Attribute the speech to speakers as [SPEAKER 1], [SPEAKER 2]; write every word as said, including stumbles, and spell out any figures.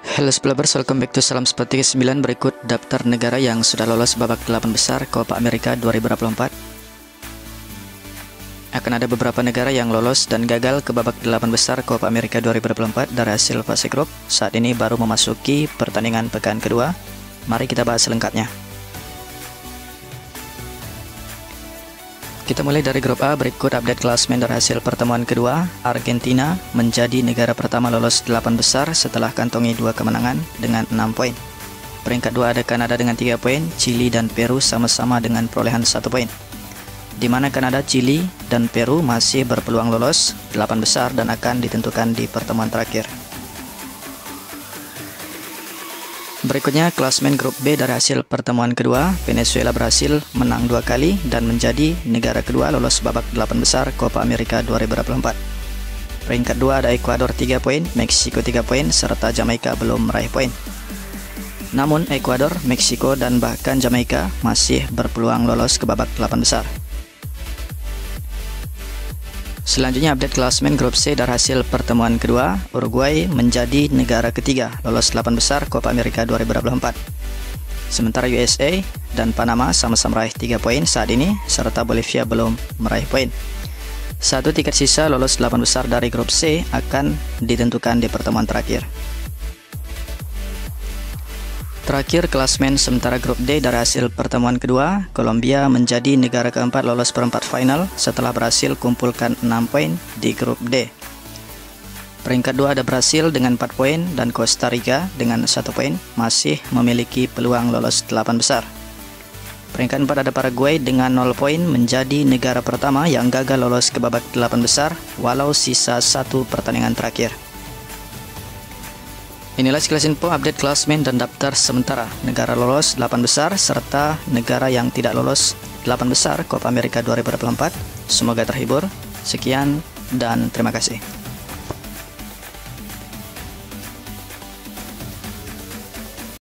[SPEAKER 1] Halo Splabers, welcome back to Salam Sport tiga puluh sembilan. Berikut daftar negara yang sudah lolos babak delapan besar Copa America dua ribu dua puluh empat. Akan ada beberapa negara yang lolos dan gagal ke babak delapan besar Copa America dua ribu dua puluh empat dari hasil fase grup. Saat ini baru memasuki pertandingan pekan kedua. Mari kita bahas selengkapnya. Kita mulai dari grup A. Berikut update klasmen dari hasil pertemuan kedua. Argentina menjadi negara pertama lolos delapan besar setelah kantongi dua kemenangan dengan enam poin. Peringkat dua ada Kanada dengan tiga poin, Chili dan Peru sama-sama dengan perolehan satu poin. Di mana Kanada, Chili, dan Peru masih berpeluang lolos delapan besar dan akan ditentukan di pertemuan terakhir. Berikutnya klasmen grup B dari hasil pertemuan kedua. Venezuela berhasil menang dua kali dan menjadi negara kedua lolos babak delapan besar Copa America dua ribu dua puluh empat. Peringkat dua ada Ekuador tiga poin, Meksiko tiga poin, serta Jamaika belum meraih poin. Namun Ekuador, Meksiko, dan bahkan Jamaika masih berpeluang lolos ke babak delapan besar. Selanjutnya update klasmen grup C dari hasil pertemuan kedua. Uruguay menjadi negara ketiga lolos delapan besar Copa America dua ribu dua puluh empat. Sementara U S A dan Panama sama-sama meraih tiga poin saat ini, serta Bolivia belum meraih poin. Satu tiket sisa lolos delapan besar dari grup C akan ditentukan di pertemuan terakhir. Terakhir klasmen sementara grup D dari hasil pertemuan kedua. Kolombia menjadi negara keempat lolos perempat final setelah berhasil kumpulkan enam poin di grup D. Peringkat dua ada Brasil dengan empat poin dan Costa Rica dengan satu poin masih memiliki peluang lolos delapan besar. Peringkat empat ada Paraguay dengan nol poin menjadi negara pertama yang gagal lolos ke babak delapan besar walau sisa satu pertandingan terakhir. Inilah sekilas info update klasmen dan daftar sementara negara lolos delapan besar serta negara yang tidak lolos delapan besar Copa America dua ribu dua puluh empat. Semoga terhibur. Sekian dan terima kasih.